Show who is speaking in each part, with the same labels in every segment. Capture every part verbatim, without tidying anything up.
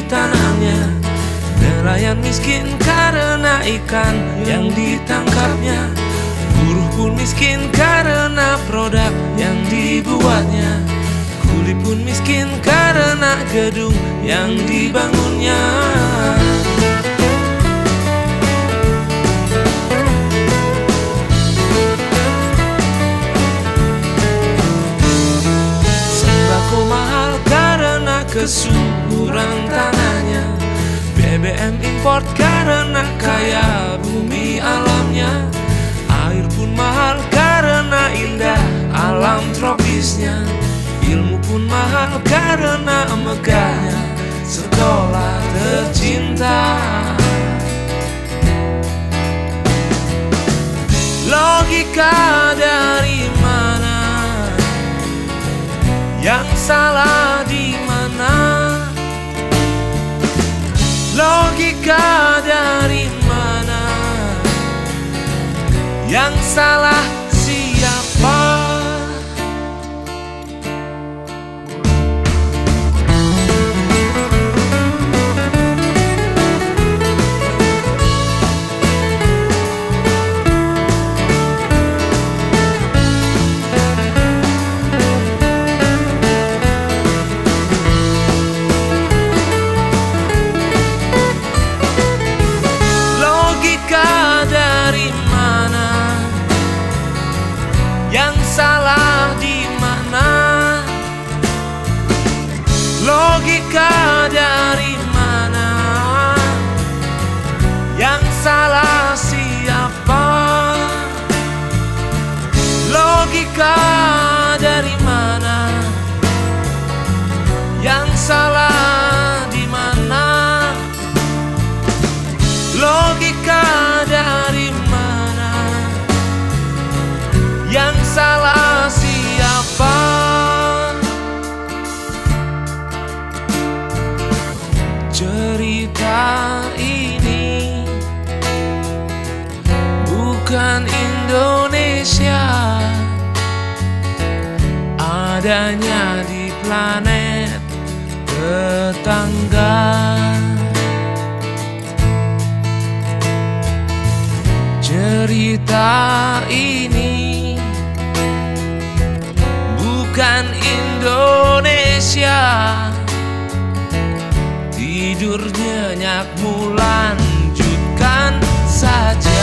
Speaker 1: ditanamnya. Nelayan miskin karena ikan yang ditangkapnya. Buruh pun miskin karena produk yang dibuatnya. Kuli pun miskin karena gedung yang dibangunnya. Sembako mahal karena kesuburan tanahnya. B B M import karena kaya bumi alamnya. Air pun mahal karena indah alam tropisnya. Ilmu pun mahal karena megahnya sekolah tercinta. Logika dari mana? Yang salah di mana? Logika dari mana? Yang salah siapa? Salah di mana? Logika dari mana? Yang salah siapa? Logika dari mana? Yang salah di mana? Logika dari mana? Yang salah siapa? Cerita ini bukan Indonesia, adanya di planet tetangga. Cerita ini bukan Indonesia, tidur nyenyakmu lanjutkan saja.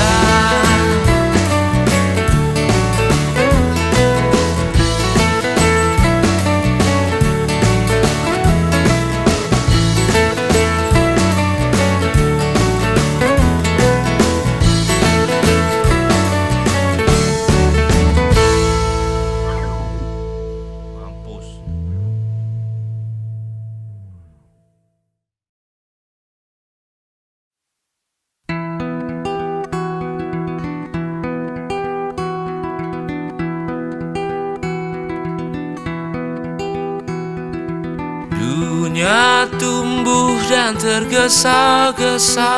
Speaker 1: Dunia tumbuh dan tergesa-gesa,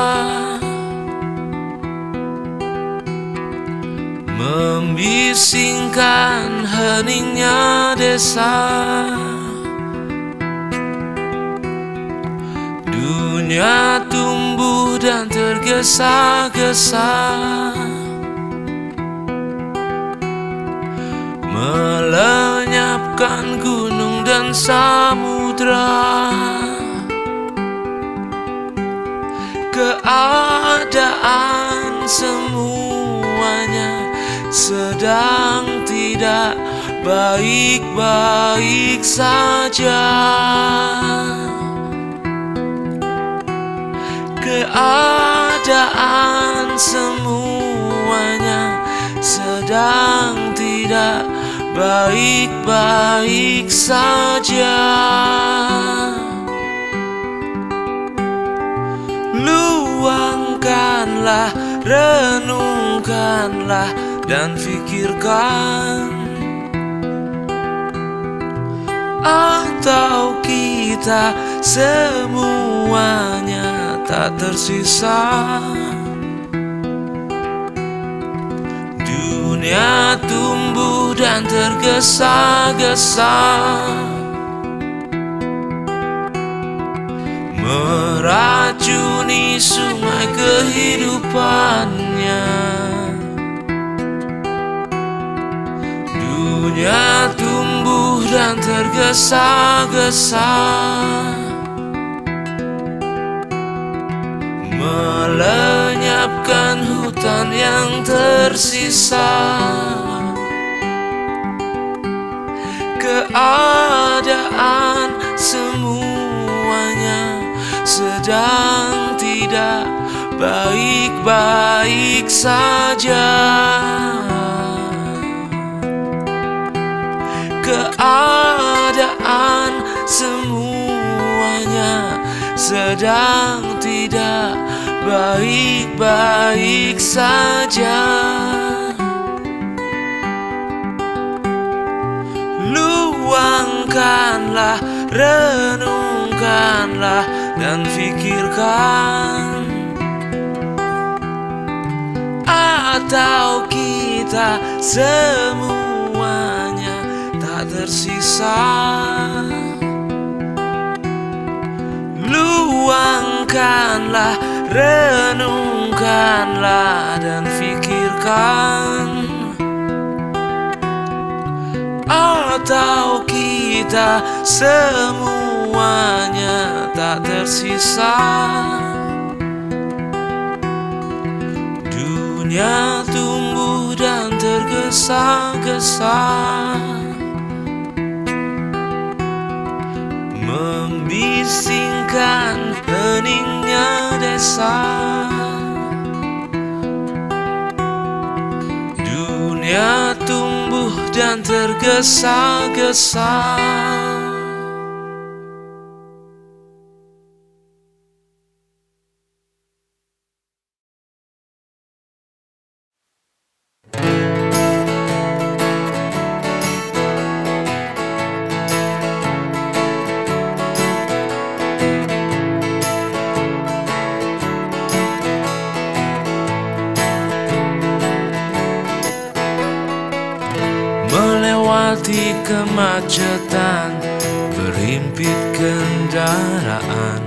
Speaker 1: membisingkan heningnya desa. Dunia tumbuh dan tergesa-gesa, melenyapkan gunung dan samudra. Keadaan semuanya sedang tidak baik-baik saja. Keadaan semuanya sedang tidak baik-baik saja. Luangkanlah, renungkanlah, dan fikirkan. Atau kita semuanya tak tersisa. Dunia tumbuh dan tergesa-gesa, meracuni sungai kehidupannya. Dunia tumbuh dan tergesa-gesa, melenyapkan hutan yang tersisa. Keadaan semuanya sedang tidak baik-baik saja. Keadaan semuanya sedang tidak baik-baik saja. Luangkanlah, renungkanlah, dan fikirkan. Atau kita semuanya tak tersisa. Luangkanlah, renungkanlah, dan fikirkan. Atau kita semuanya tak tersisa. Dunia tumbuh dan tergesa-gesa, membisingkan heningnya desa. Dunia tumbuh dan tergesa-gesa. Melewati kemacetan, berhimpit kendaraan.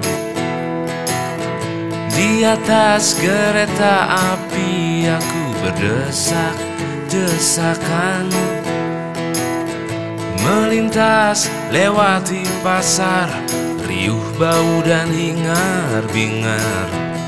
Speaker 1: Di atas kereta api aku berdesak-desakan, melintas lewati pasar, riuh bau dan hingar-bingar.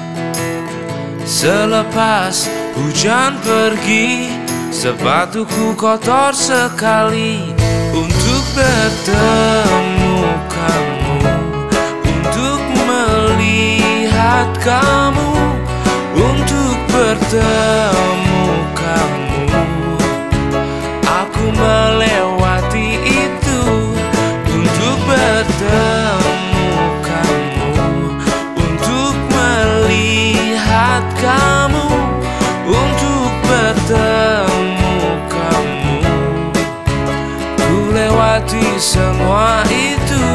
Speaker 1: Selepas hujan pergi, sepatuku kotor sekali untuk bertemu kamu, untuk melihat kamu, untuk bertemu kamu. Aku melewati itu untuk bertemu kamu, untuk melihat kamu, untuk bertemu kamu. Ku lewati semua itu.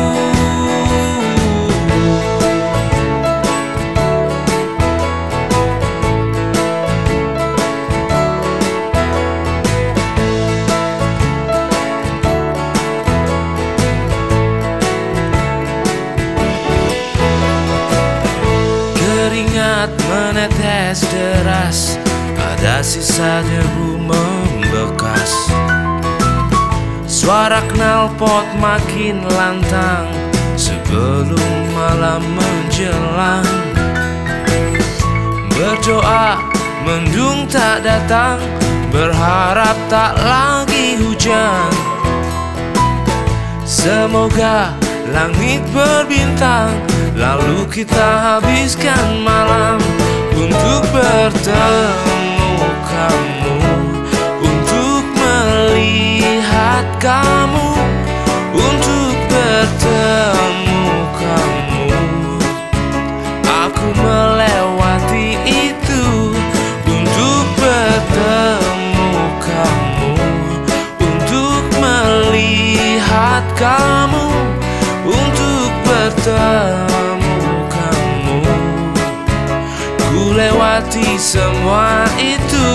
Speaker 1: Keringat menetes deras, ada sisa debu membekas. Suara knalpot makin lantang sebelum malam menjelang. Berdoa mendung tak datang, berharap tak lagi hujan. Semoga langit berbintang, lalu kita habiskan malam untuk bertemu kamu, untuk melihat kamu, untuk bertemu kamu. Aku melewati itu untuk bertemu kamu, untuk melihat kamu, untuk bertemu kamu. Ku lewati semua itu.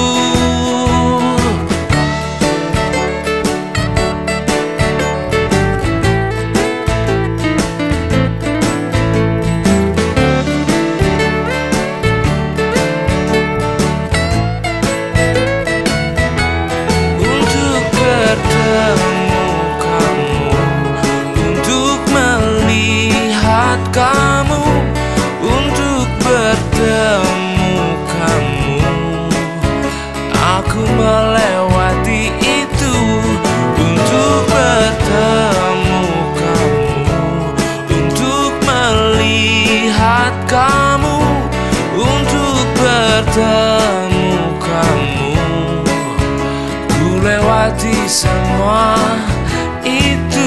Speaker 1: lewati semua itu.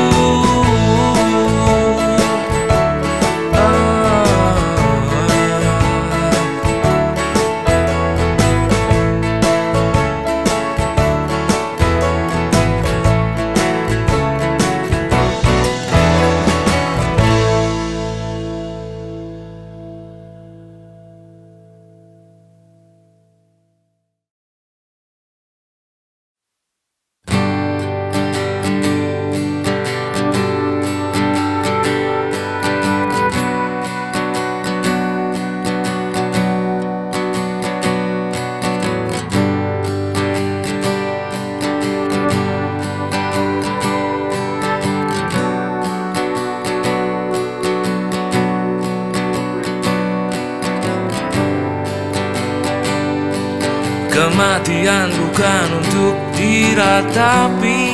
Speaker 1: Kematian bukan untuk diratapi,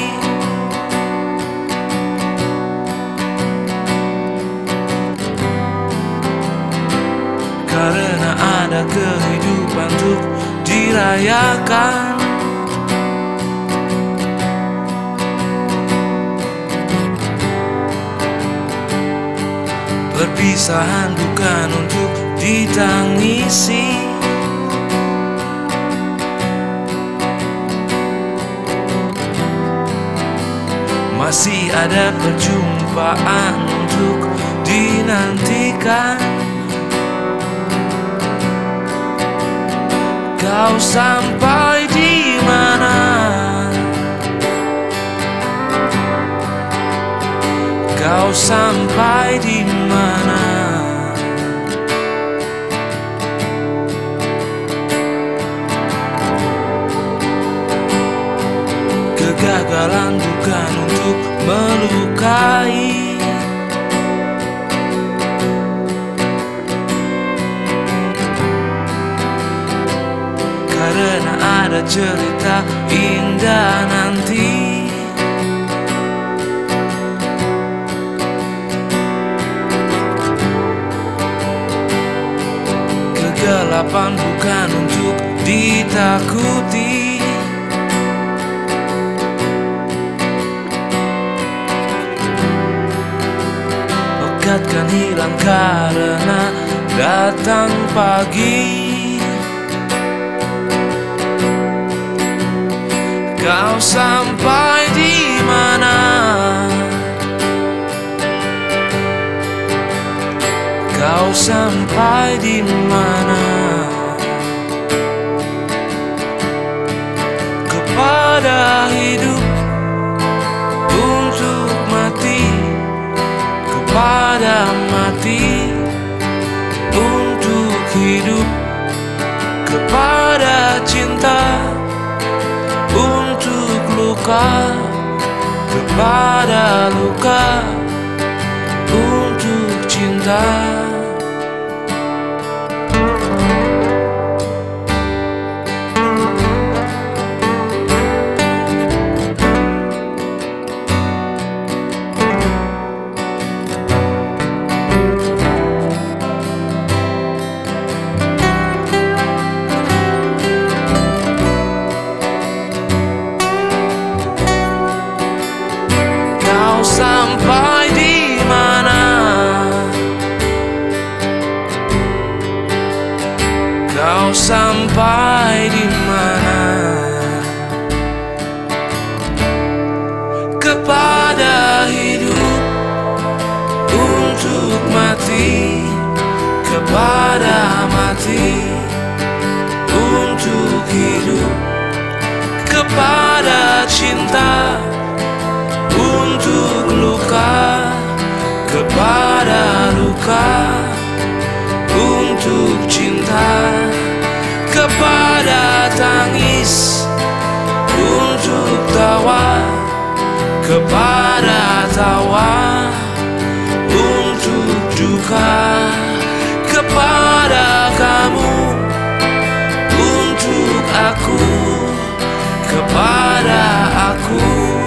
Speaker 1: karena ada kehidupan untuk dirayakan. Perpisahan bukan untuk ditangisi, masih ada perjumpaan untuk dinantikan. Kau sampai di mana? Kau sampai di mana? Kegagalan bukan untuk melukai, karena ada cerita indah nanti. Kegelapan bukan untuk ditakuti, kan hilang karena datang pagi. Kau sampai di mana? Kau sampai di mana? Kepada hidup untuk mati, kepada mati untuk hidup, kepada cinta untuk luka, kepada luka untuk cinta. Sampai di mana? Kau sampai di mana? Kepada hidup untuk mati, kepada mati untuk hidup, kepada cinta untuk luka, kepada luka untuk cinta, kepada tangis untuk tawa, kepada tawa untuk duka, kepada kamu untuk aku, kepada aku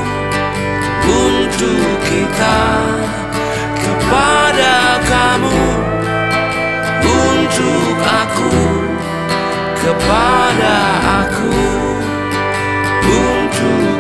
Speaker 1: untuk kita, kepada kamu untuk aku, kepada aku untuk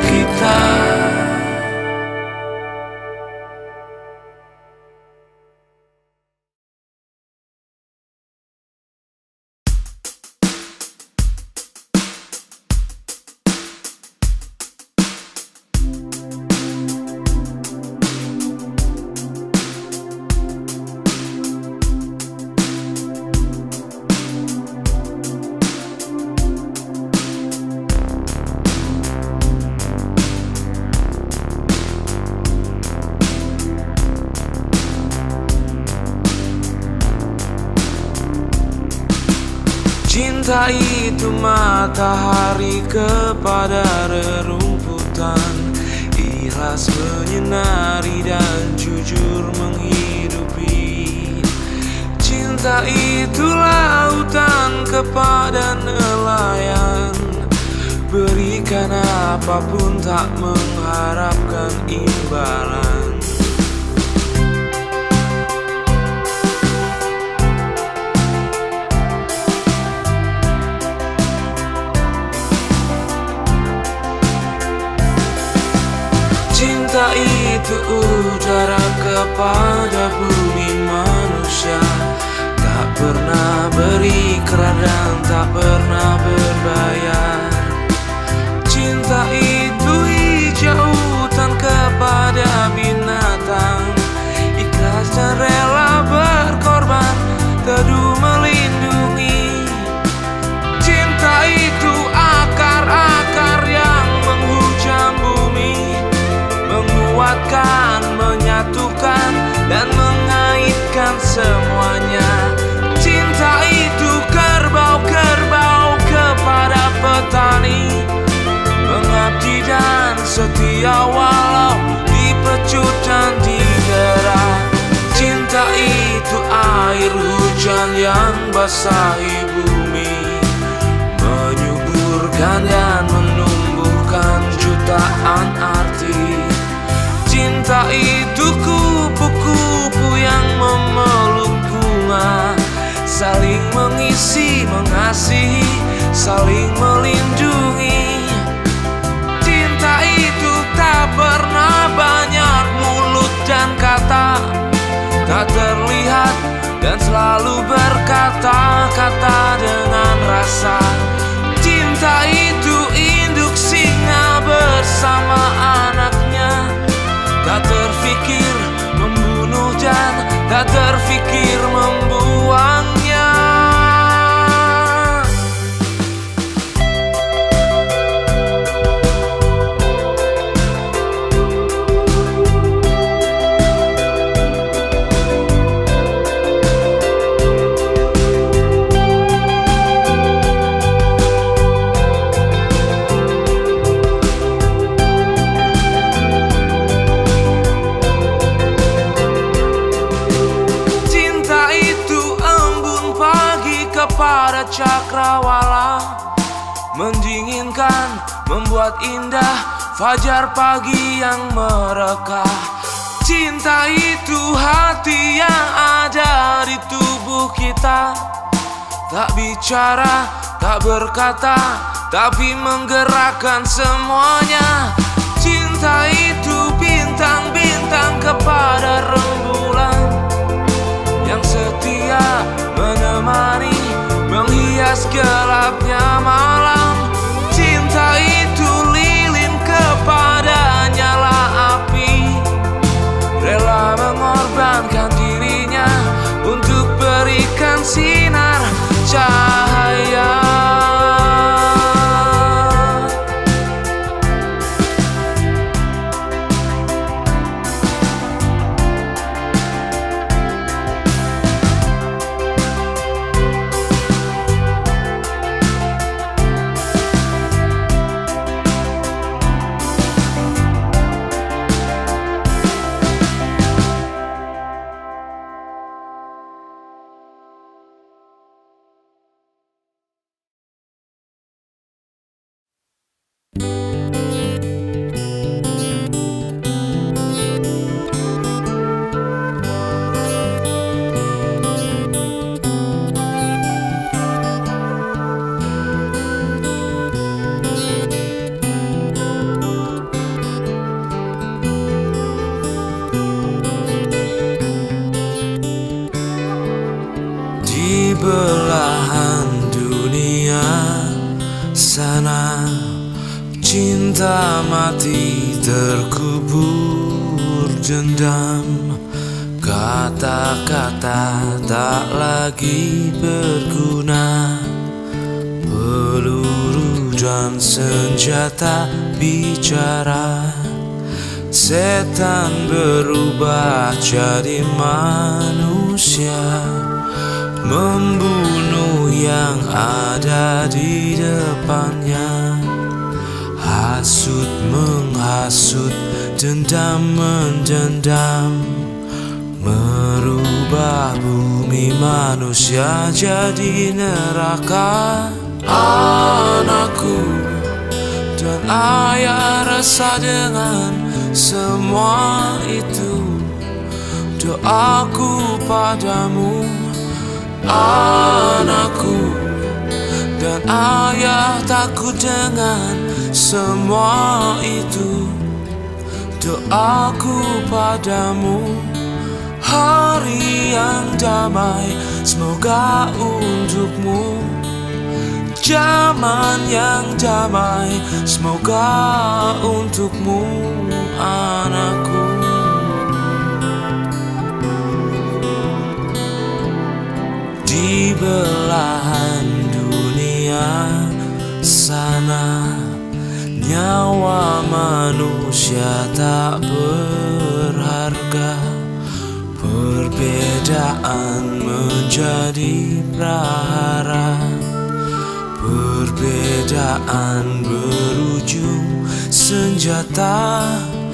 Speaker 1: itu matahari kepada rerumputan, ikhlas menyinari dan jujur menghidupi. Cinta itu lautan kepada nelayan, berikan apapun tak mengharapkan imbalan. Cinta itu udara kepada bumi manusia, tak pernah berikrar dan tak pernah berbayar. Cinta itu hijau hutan kepada binatang, ikhlas dan rela berkorban, teduh melindungi. Cinta itu akar-akar yang menghujam bumi, menguatkan, menyatukan, dan mengaitkan semuanya. Cinta itu kerbau-kerbau kepada petani, mengabdi dan setia walau dipecut dan didera. Cinta itu air hujan yang basahi bumi, menyuburkan dan menumbuhkan jutaan arti. Cinta itu kupu-kupu yang memeluk bunga, saling mengisi, mengasihi, saling melindungi. Cinta itu tak pernah banyak mulut dan kata, tak terlihat dan selalu berkata-kata dengan rasa. Cinta itu induk singa bersama anaknya, tak terfikir membunuh dan tak terfikir membuangnya. Pada cakrawala, mendinginkan, membuat indah fajar pagi yang merekah. Cinta itu hati yang ada di tubuh kita, tak bicara, tak berkata, tapi menggerakkan semuanya. Cinta itu bintang-bintang kepada rembulan, yang setia menemani, menghias gelapnya malam. Cinta itu lilin kepada nyala api, rela mengorbankan dirinya untuk berikan sinar cahaya. Di belahan dunia sana, cinta mati terkubur dendam. Kata-kata tak lagi berguna, peluru dan senjata bicara. Setan berubah jadi manusia, membunuh yang ada di depannya. Hasut menghasut, dendam mendendam, merubah bumi manusia jadi neraka. Anakku dan ayah resah dengan semua itu. Doaku padamu, anakku dan ayah takut dengan semua itu. Doaku padamu, hari yang damai semoga untukmu. Zaman yang damai semoga untukmu, anakku. Di belahan dunia sana, nyawa manusia tak berharga. Perbedaan menjadi prahara, perbedaan berujung senjata.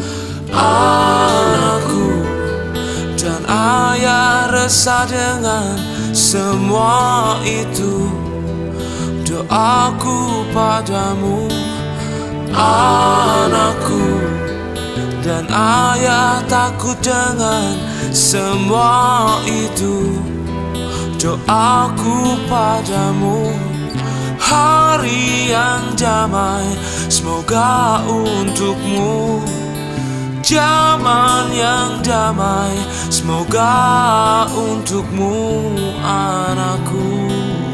Speaker 1: Anakku dan ayah resah dengan semua itu. Doaku padamu, anakku dan ayah takut dengan semua itu. Doaku padamu, hari yang damai semoga untukmu. Zaman yang damai semoga untukmu, anakku.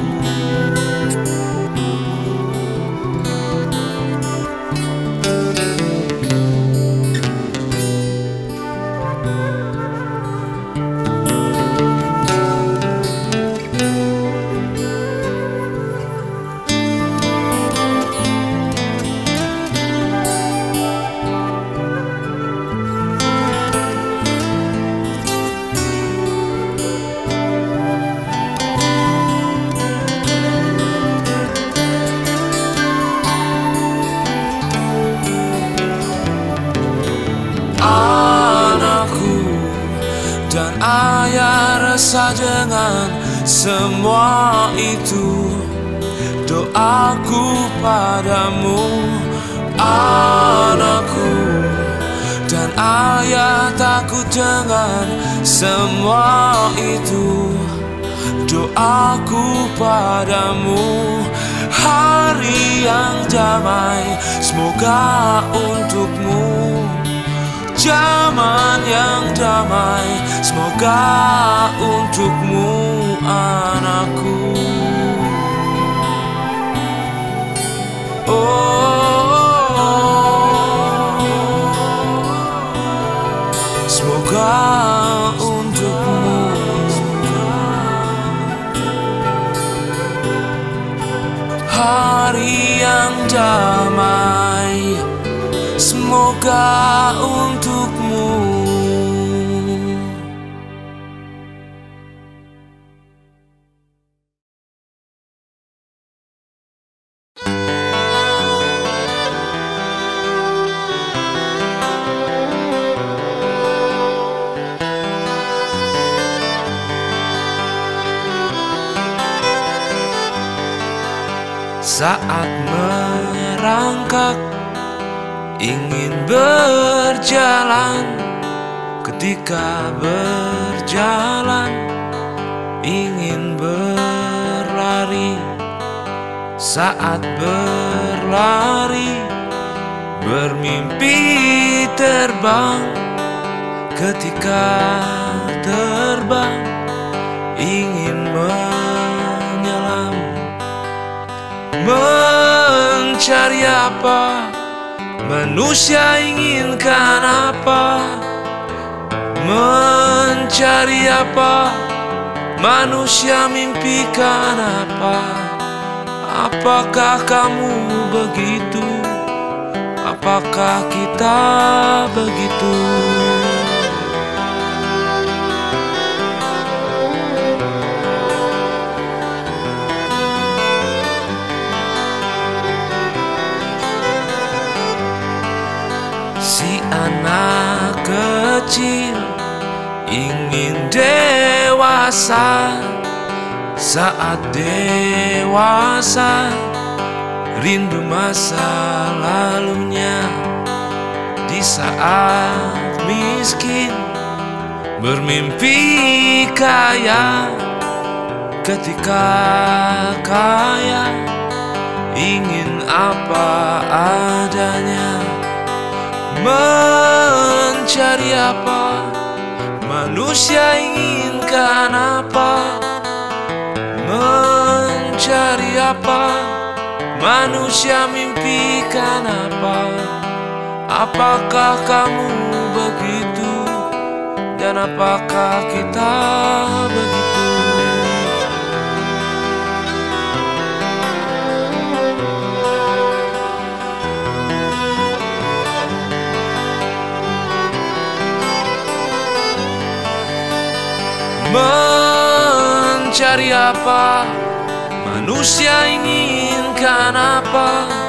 Speaker 1: Dan ayah resah dengan semua itu. Doaku padamu, anakku dan ayah takut dengan semua itu. Doaku padamu, hari yang damai semoga untukmu. Zaman yang damai semoga untukmu, anakku. Oh, semoga untukmu. Hari yang damai semoga untukmu. Saat merangkak ingin berjalan, ketika berjalan ingin berlari. Saat berlari bermimpi terbang, ketika terbang ingin menyelam. Mencari apa? Manusia inginkan apa? Mencari apa? Manusia mimpikan apa? Apakah kamu begitu? Apakah kita begitu? kecil ingin dewasa. Saat dewasa rindu masa lalunya. Di saat miskin bermimpi kaya. Ketika kaya ingin apa adanya. Mencari apa manusia inginkan apa. Mencari apa manusia mimpikan apa. Apakah kamu begitu? Dan apakah kita begitu? Mencari apa manusia inginkan apa.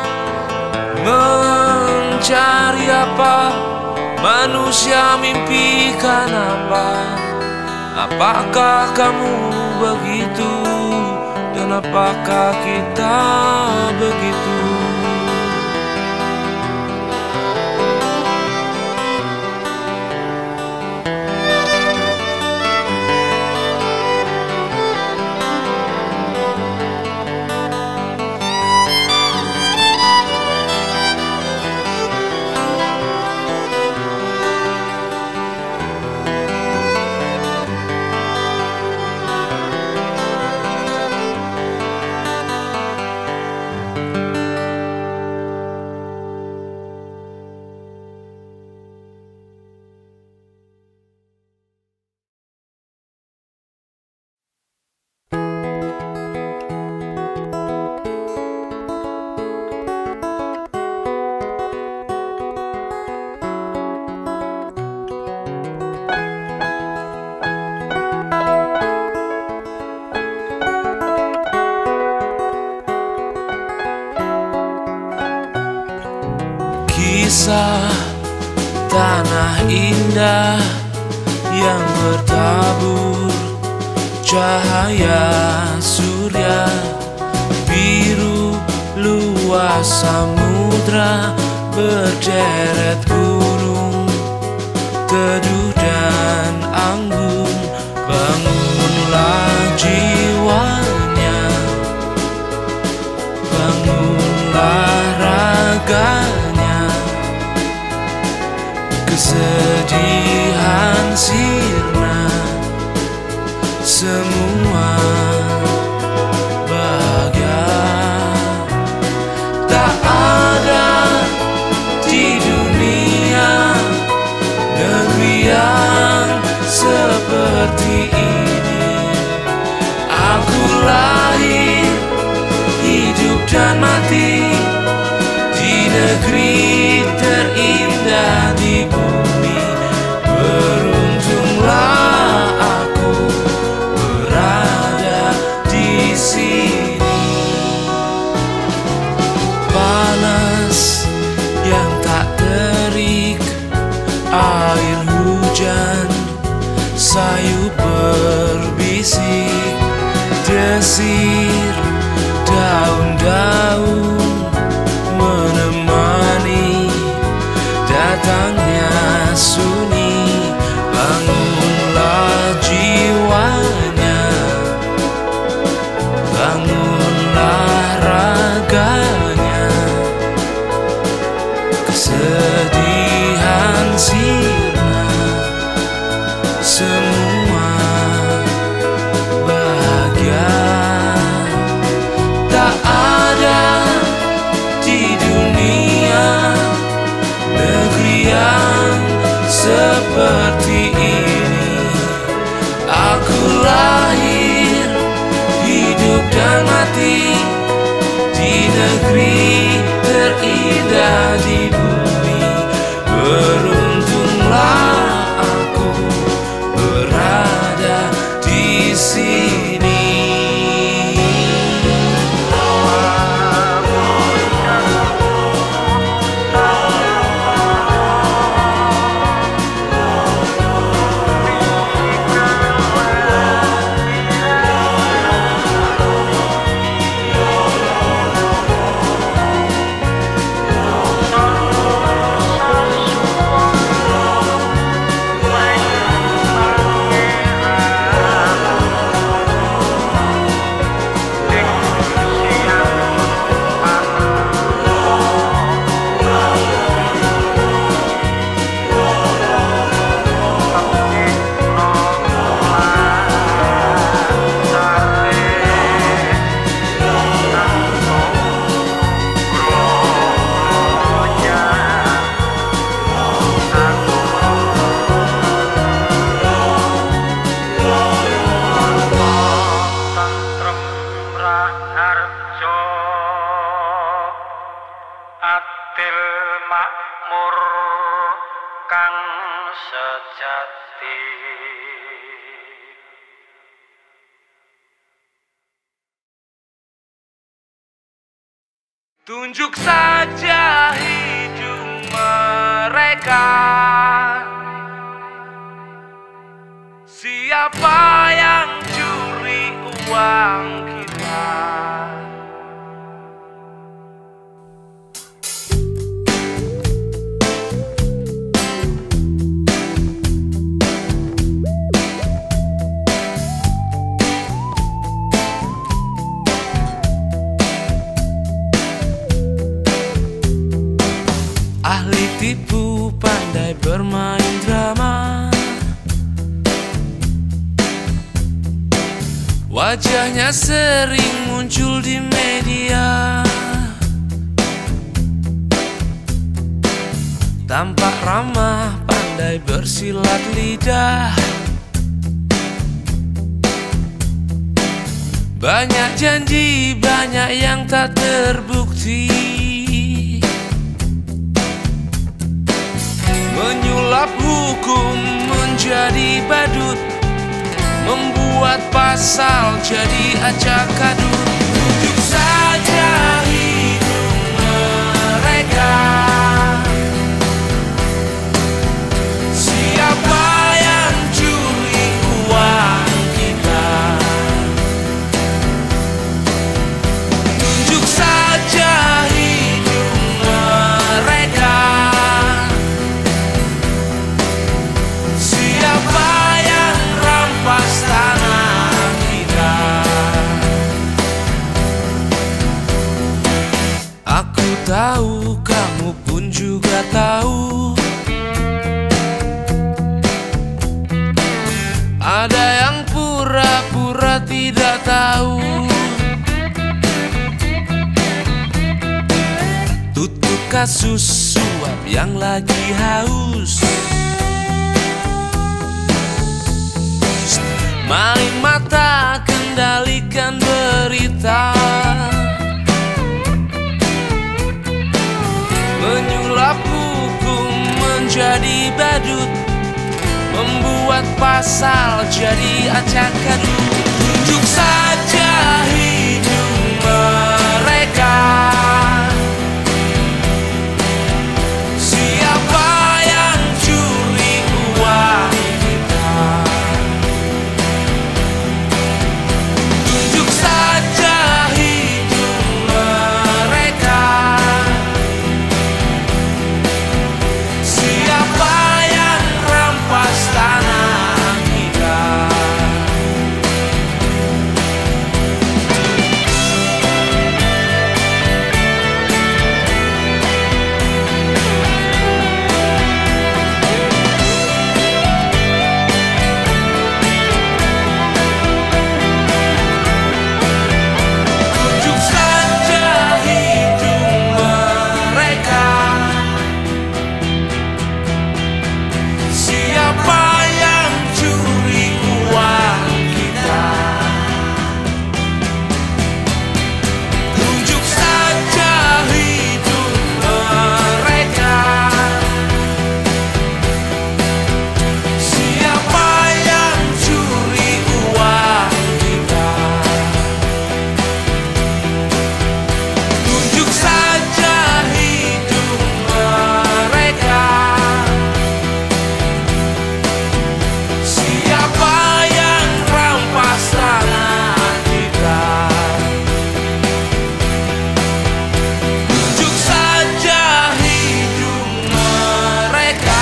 Speaker 1: Mencari apa manusia mimpikan apa. Apakah kamu begitu? Dan apakah kita begitu? Kisah tanah indah yang bertabur cahaya surya. Biru luas samudra berderet gunung. Teduh dan anggun bangunlah jiwanya. Bangunlah raganya. Kesedihan sirna, semua bahagia. Tak ada di dunia negeri yang seperti ini. Aku lahir, hidup dan mati di negeri terindah di bumi. Beruntunglah aku berada di sini. Panas yang tak terik, air hujan sayu berbisik. Desir daun-daun menemani datangnya sunyi. Bangunlah jiwanya, bangunlah raganya. Kesedihan sirna, semua bahagia. Tak ada di dunia negeri yang seperti ini. Aku lahir, hidup dan mati di negeri terindah di bumi. Beruntunglah aku berada di sini.
Speaker 2: adil makmur kang sejati.
Speaker 1: Tunjuk saja hidung mereka, siapa yang curi uang kita. Ahli tipu pandai bermain drama, wajahnya sering muncul di media. Tampak ramah, pandai bersilat lidah, banyak janji, banyak yang tak terbukti. Menyulap hukum menjadi badut, membuat pasal jadi acak adut. Tunjuk saja hidung mereka, siapa yang curi uang kita. Tunjuk saja hidung mereka, siapa yang rampas tanah kita. Aku tahu, kamu pun juga tahu, ada yang pura-pura tidak tahu. Tutup kasus suap yang lagi haus, main mata kendalikan berita, menyulap hukum menjadi badut, membuat pasal jadi acak adut. Tunjuk saja hidung mereka, siapa yang curi uang kita. Tunjuk saja hidung mereka, siapa yang rampas tanah kita. Tunjuk saja hidung mereka, siapa yang curi uang kita. Tunjuk saja hidung mereka, siapa yang curi uang kita. Tunjuk saja hidung mereka, siapa yang rampas tanah kita. Tunjuk saja hidung mereka.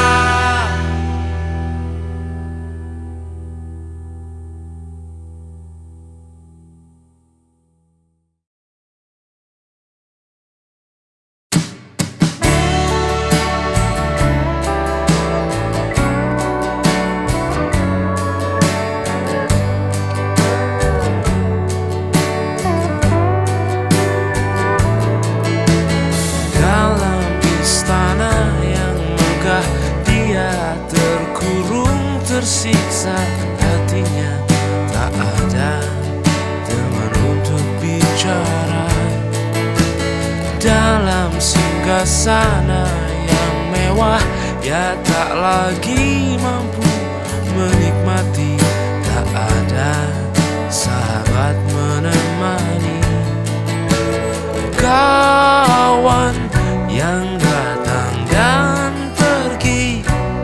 Speaker 1: Dalam istana yang megah, dia terkurung, tersiksa hatinya. Tak ada teman untuk bicara. Dalam singgasana yang mewah, ya tak lagi mampu menikmati. Tak ada sahabat menemani, kawan yang datang dan pergi.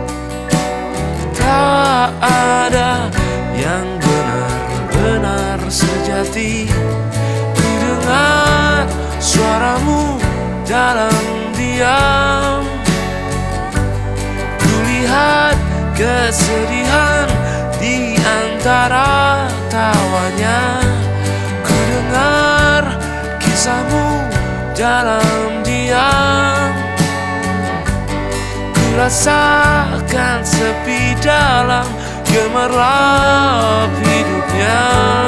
Speaker 1: Tak ada yang benar-benar sejati. Ku dengar suaramu dalam diam, ku lihat kesedihan di antara tawanya. Ku dengar kisahmu dalam diam, ku rasakan sepi dalam gemerlap hidupnya.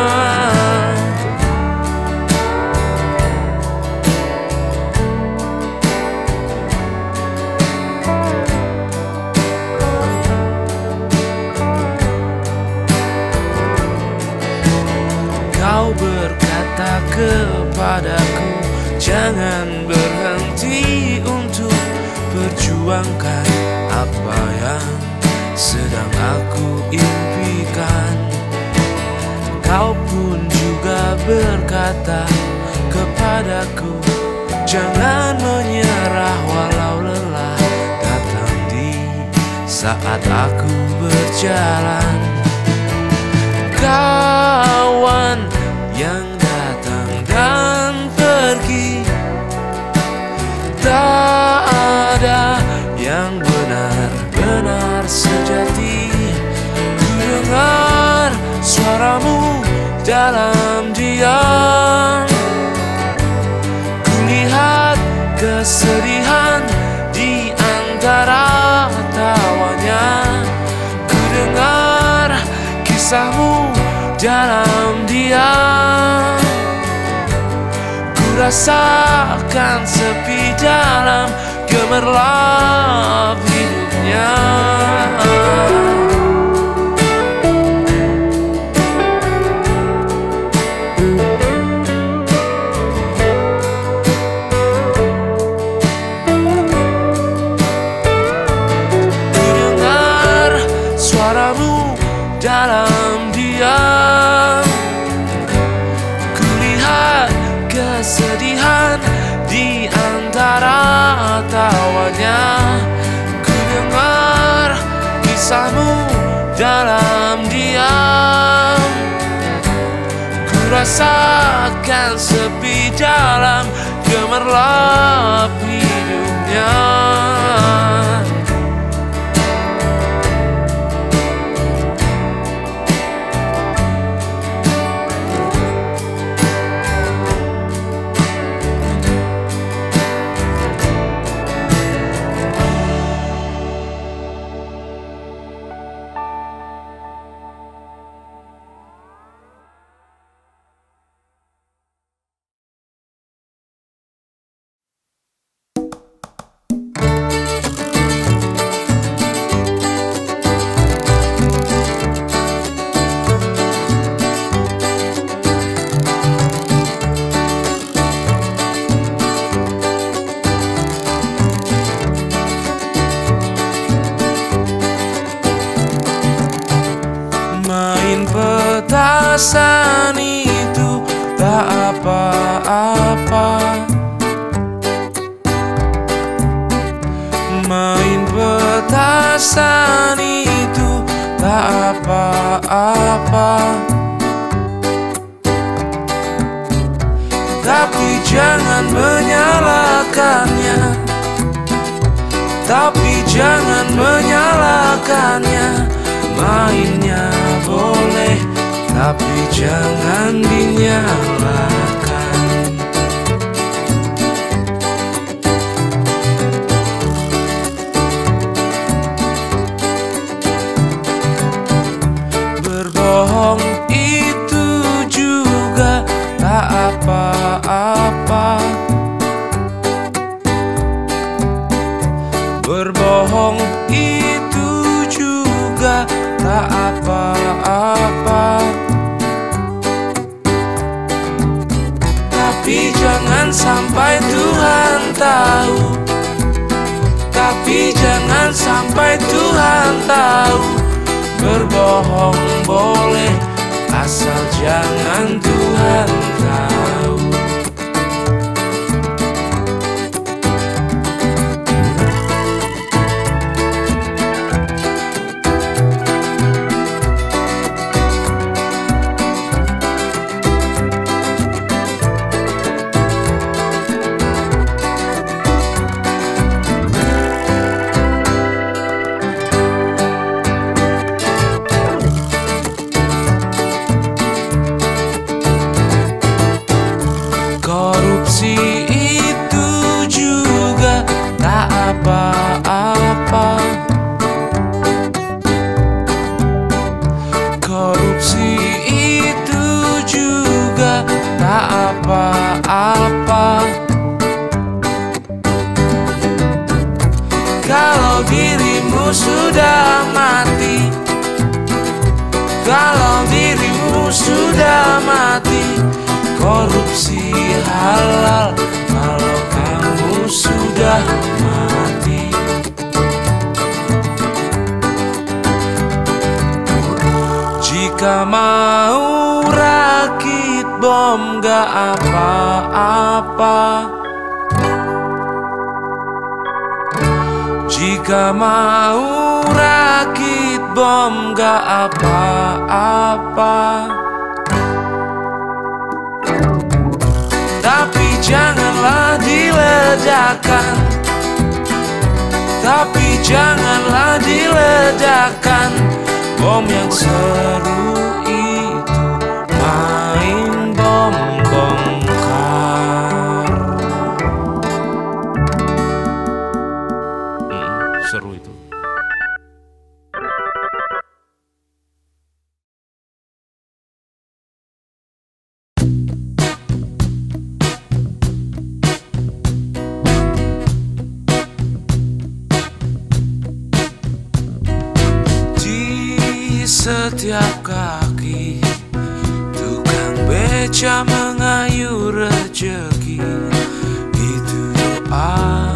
Speaker 1: Kau berkata kepadaku, jangan berhenti untuk perjuangkan apa yang sedang aku impikan. Kau pun juga berkata kepadaku, jangan menyerah walau lelah datang di saat aku berjalan. Kawan yang datang dan pergi, tak ada yang benar-benar sejati. Ku dengar suaramu dalam diam, ku lihat kesedihan di antara tawanya. Ku dengar kisahmu dalam diam, ku rasakan sepi dalam gemerlap hidupnya. Ku dengar suaramu dalam diam, ku lihat kesedihan di antara tawanya. Ku dengar kisahmu dalam diam, ku rasakan sepi dalam gemerlap hidupnya. Main petasan itu tak apa-apa, main petasan itu tak apa-apa. Tapi jangan menyalahkannya, tapi jangan menyalahkannya. Mainnya boleh, tapi jangan dinyalakan. Berbohong itu juga tak apa-apa, berbohong itu juga tak apa-apa. sampai Tuhan tahu. Berbohong boleh, asal jangan Tuhan tahu. Korupsi itu juga tak apa-apa. Korupsi itu juga tak apa-apa. Kalau dirimu sudah mati, kalau dirimu sudah mati, korupsi halal kalau kamu sudah mati. Jika mau rakit bom gak apa-apa. Jika mau rakit bom gak apa-apa. Tapi janganlah diledakkan, tapi janganlah diledakkan. Bom yang seru itu main bom bongkar. hmm, Seru itu. Setiap kaki tukang beca mengayuh rejeki, itu doa,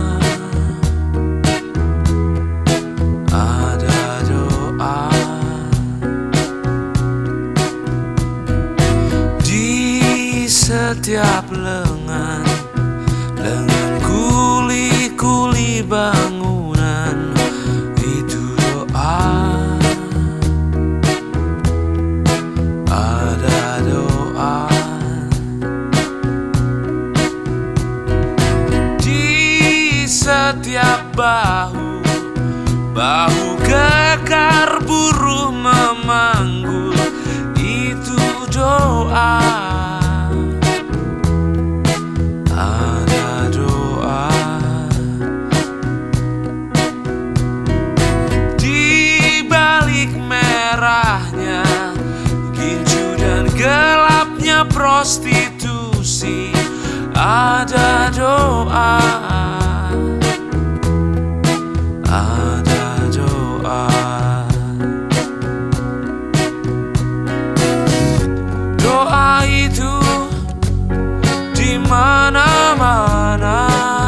Speaker 1: ada doa. Di setiap lengan, lengan kuli-kuli bangunan, itu doa. Setiap bahu, bahu kekar buruh memanggul, itu doa, ada doa. Di balik merahnya ginju dan gelapnya prostitusi, ada doa, ada doa. Doa itu di mana-mana,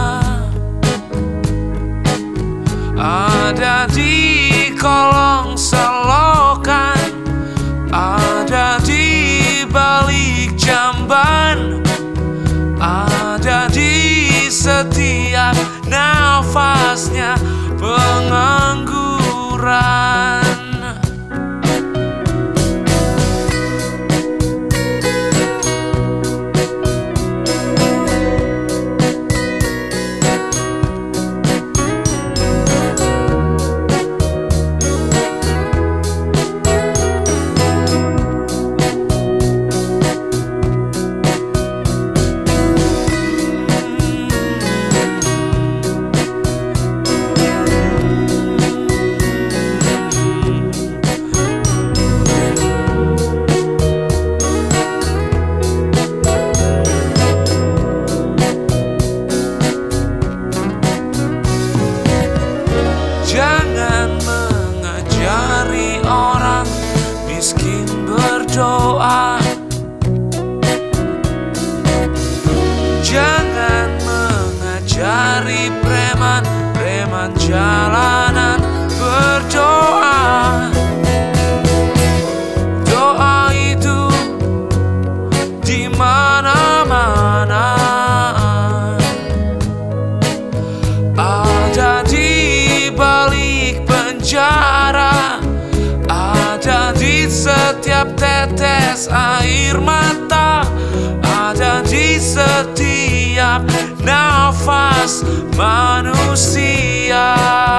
Speaker 1: ada di kolong selokan, ada di balik jamban, ada di setiap nafasnya pengangguran. Jangan mengajari orang miskin berdoa. Jangan mengajari preman-preman jalanan tetes air mata ada di setiap nafas manusia.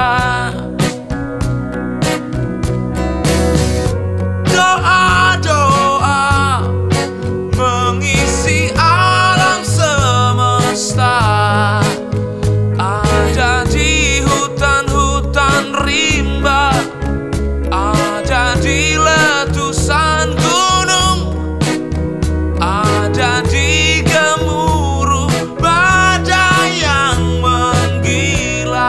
Speaker 1: Doa-doa mengisi alam semesta ada di hutan-hutan rimba, ada di letusan gunung, ada di gemuruh badai yang menggila.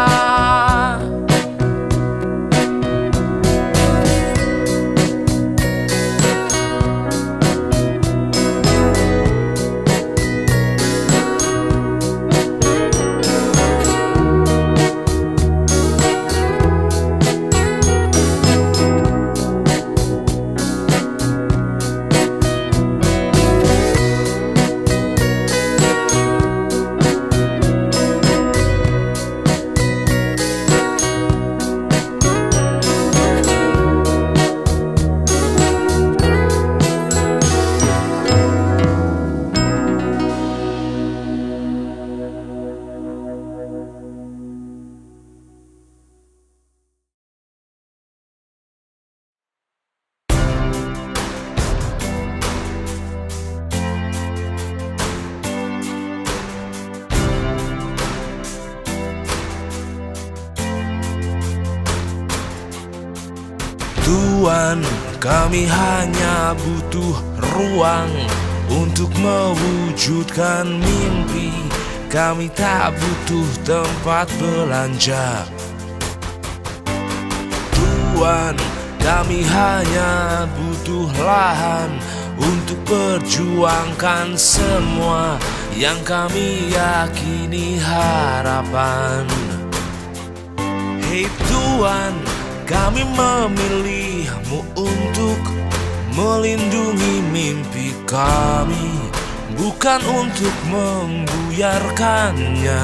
Speaker 1: Tuhan, kami hanya butuh ruang untuk mewujudkan mimpi. Kami tak butuh tempat belanja. Tuhan, kami hanya butuh lahan untuk perjuangkan semua yang kami yakini harapan. Hei Tuhan, kami memilih-Mu untuk melindungi mimpi kami, bukan untuk membuyarkannya.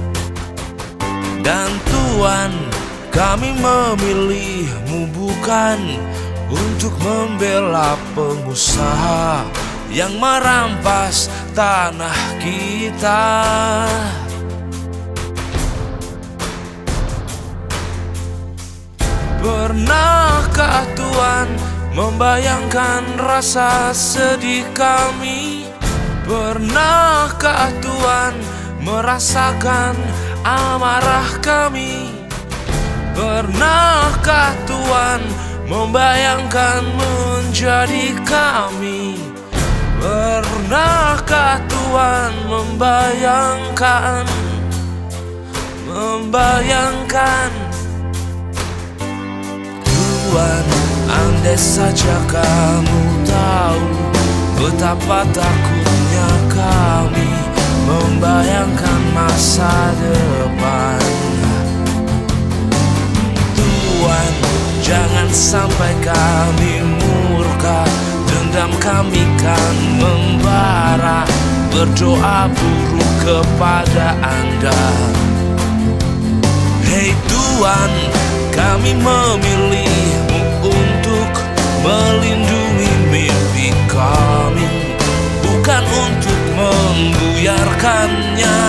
Speaker 1: Dan Tuhan, kami memilih-Mu bukan untuk membela pengusaha yang merampas tanah kita. Pernahkah Tuhan membayangkan rasa sedih kami? Pernahkah Tuhan merasakan amarah kami? Pernahkah Tuhan membayangkan menjadi kami? Pernahkah Tuhan membayangkan Membayangkan Tuhan, andai saja kamu tahu betapa takutnya kami membayangkan masa depan. Tuhan, jangan sampai kami murka, dendam kami kan membara, berdoa buruk kepada Anda. Hei Tuhan, kami memilih-Mu untuk melindungi mimpi kami, bukan untuk membuyarkannya.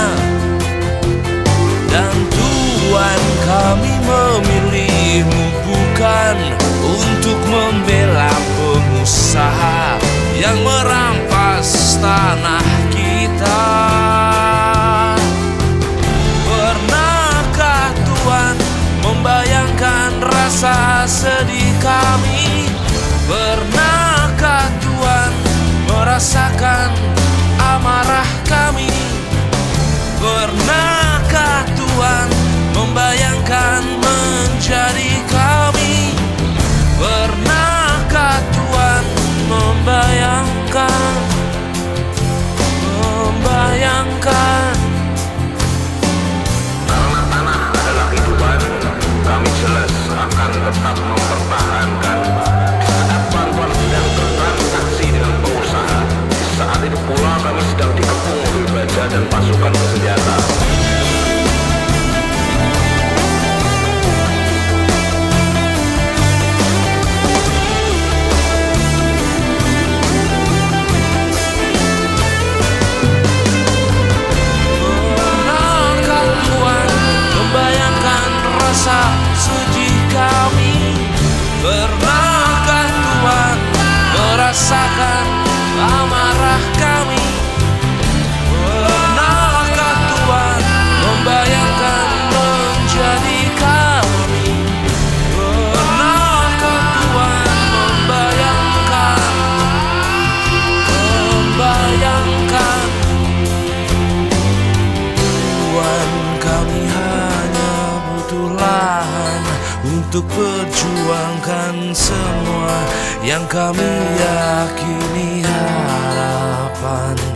Speaker 1: Dan Tuhan, kami memilih-Mu bukan untuk membela pengusaha yang merampas tanah kita. Pernahkah Tuhan membayangkan rasa sedih kami? Pernahkah Tuhan merasakan amarah kami? Pernahkah Tuhan membayangkan menjadi kami? Pernahkah Tuhan membayangkan Membayangkan
Speaker 3: Karena tanah adalah kehidupan, kami jelas akan tetap mempertahankan. Saat bantuan sedang bertransaksi dengan pengusaha, saat itu pula kami sedang dikepung mobil baja dan pasukan bersenjata.
Speaker 1: Kami hanya butuh lahan untuk perjuangkan semua yang kami yakini harapan.